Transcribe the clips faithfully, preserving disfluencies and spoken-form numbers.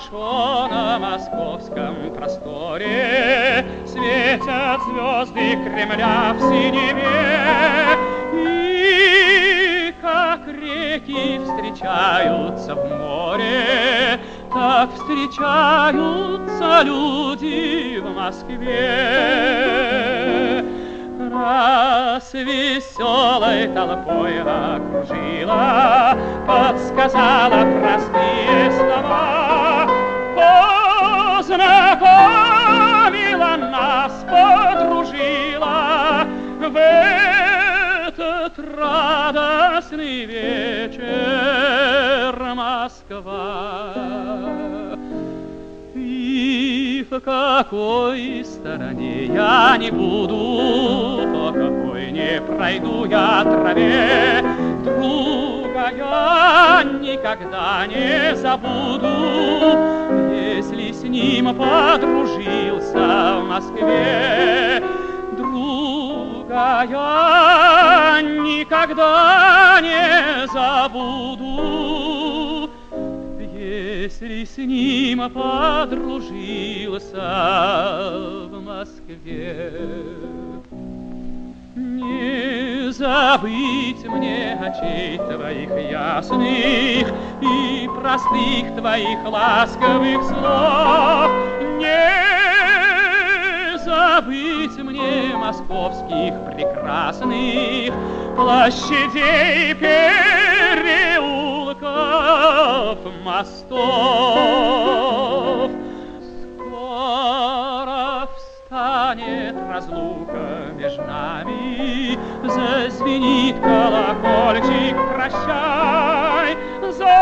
хорошо на московском просторе, светят звезды Кремля в синеве, и как реки встречаются в море, так встречаются люди в Москве. Раз веселой толпой окружила, подсказала простые слова, познакомила нас, подружила в этот радостный вечер Москва. И в какой стороне я не буду, по какой не пройду я траве, друга я никогда не забуду, если с ним подружился в Москве. Друга я никогда не забуду, если с ним подружился в Москве. Не забыть мне очей твоих ясных и простых твоих ласковых слов, не забыть мне московских прекрасных площадей, переулков, мостов. Скоро встанет разлука между нами, зазвенит колокольчик прощай, за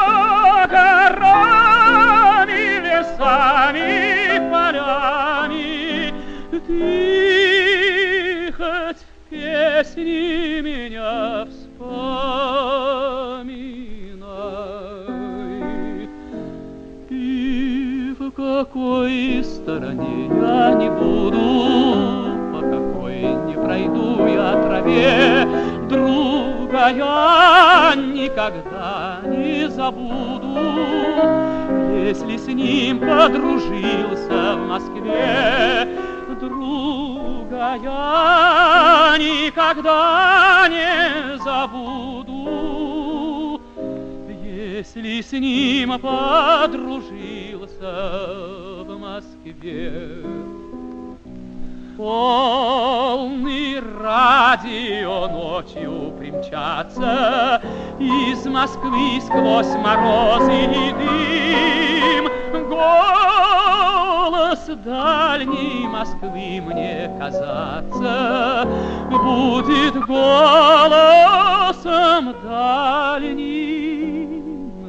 горами, лесами, полями. Ты хоть в песне меня вспоминай. И в какой стороне я не буду, по какой не пройду я траве, друга я никогда не забуду, если с ним подружился в Москве. Друга я никогда не забуду, если с ним подружился в Москве. Полный радио ночью примчаться из Москвы сквозь морозы и дым. Голос дальней Москвы мне казаться будет голосом дальним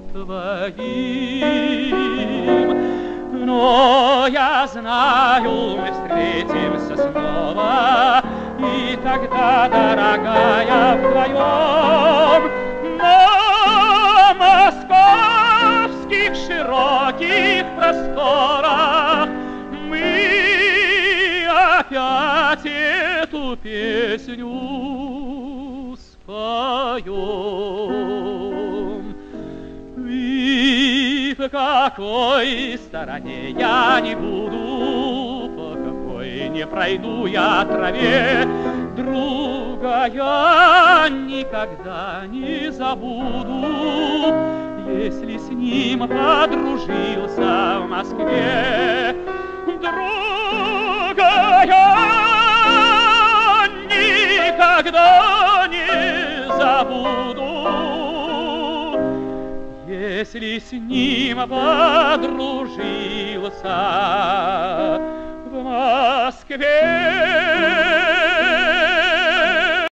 твоим. Но я знаю, мы встретимся снова, и тогда, дорогая, вдвоем на московских широких просторах мы опять эту песню споем. И в какой стороне я не буду, по какой не пройду я траве, друга я никогда не забуду, если с ним подружился в Москве. Друга я никогда не забуду, если с ним подружился в Москве.